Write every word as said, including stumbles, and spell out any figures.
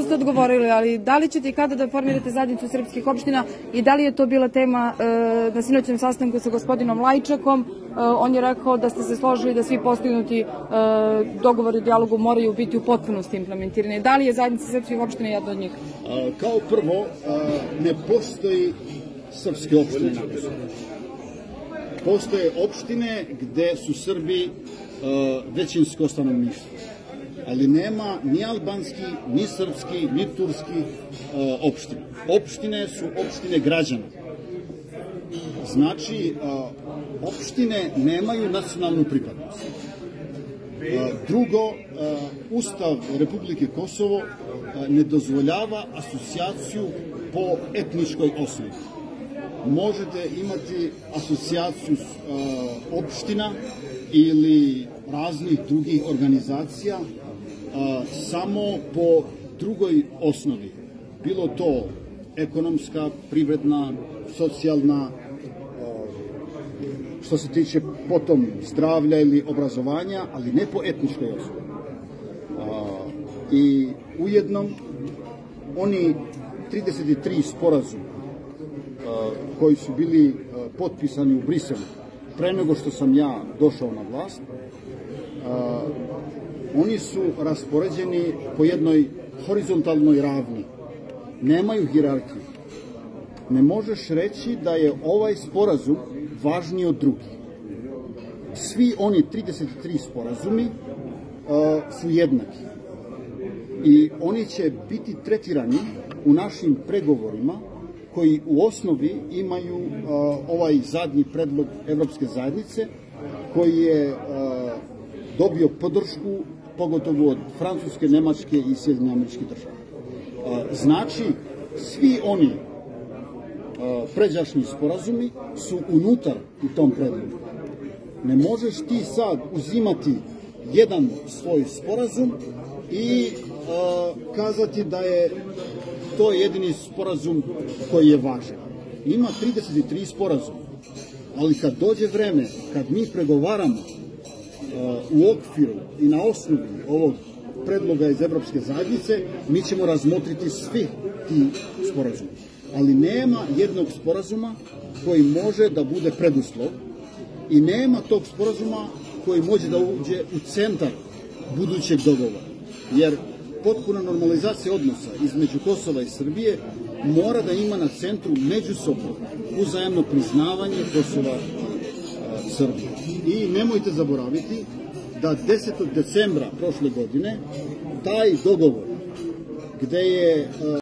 ste odgovorili, ali da li ćete i kada da formirate zajednicu srpskih opština i da li je to bila tema na sinoćnom sastanku sa gospodinom Lajčakom? On je rekao da ste se složili da svi postignuti dogovori o dijalogu moraju biti u potpunosti implementirani. Da li je zajednica srpskih opština jedna od njih? Kao prvo, ne postoji srpske opštine na Kosovu. Postoje opštine gde su Srbi većinsko stanovništvo, ali nema ni albanski, ni srpski, ni turski opštine. Opštine su opštine građana. Znači, opštine nemaju nacionalnu pripadnost. Drugo, Ustav Republike Kosovo ne dozvoljava asocijaciju po etničkoj osnovi. Možete imati asocijaciju opština ili raznih drugih organizacija samo po drugoj osnovi. Bilo to ekonomska, privredna, socijalna, što se tiče potom zdravlja ili obrazovanja, ali ne po etničkoj osnovi. I ujedno, oni trideset tri sporazuma koji su bili potpisani u Briselu pre nego što sam ja došao na vlast, oni su raspoređeni po jednoj horizontalnoj ravni. Nemaju hijerarhiju. Ne možeš reći da je ovaj sporazum važniji od drugih. Svi oni trideset tri sporazumi su jednaki. I oni će biti tretirani u našim pregovorima koji u osnovi imaju ovaj zadnji predlog Evropske zajednice koji je dobio podršku pogotovo od Francuske, Nemačke i Sjedinjenih Američkih Država. Znači, svi oni pređašnji sporazumi su unutar u tom predlogu. Ne možeš ti sad uzimati jedan svoj sporazum i kazati da je to jedini sporazum koji je važan. Ima trideset tri sporazuma, ali kad dođe vreme, kad mi pregovaramo u okviru i na osnovi ovog predloga iz Evropske zajednice, mi ćemo razmotriti svi ti sporazumi. Ali nema jednog sporazuma koji može da bude preduslov i nema tog sporazuma koji može da uđe u centar budućeg dogovora. Jer potpuna normalizacija odnosa između Kosova i Srbije mora da ima na centru međusobno uzajamno priznavanje Kosova i Srbije. I nemojte zaboraviti da desetog decembra prošle godine taj dogovor gde je